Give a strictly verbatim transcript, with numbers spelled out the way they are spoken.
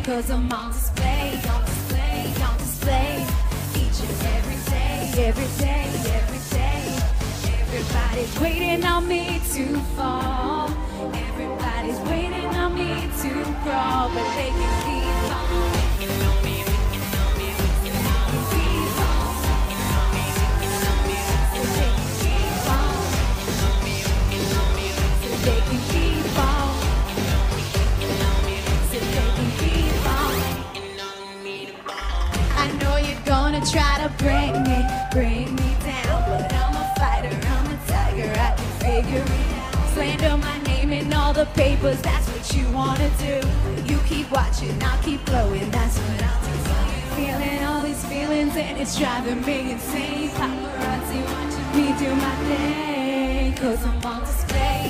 Cause I'm on display, on display, on display. Each and every day, every day, every day. Everybody's waiting on me to fall. Everybody's waiting on me to crawl, but they can keep on. Waiting on me, waiting on me, waiting on me. Keep on. Waiting on me, waiting on me, so they can keep on. Waiting on me, waiting on me, so they can keep on. Waiting on me, waiting on me, so they can keep on. Waiting on me to fall. I know you're gonna try to bring me, bring me down, but I'm a fighter, I'm a tiger, I can figure it out. Slander my name in all the papers, that's what you wanna do. You keep watching, I'll keep blowing, that's what I'll do for you. Feeling all these feelings and it's driving me insane. Paparazzi watching me do my thing, cause I'm on display.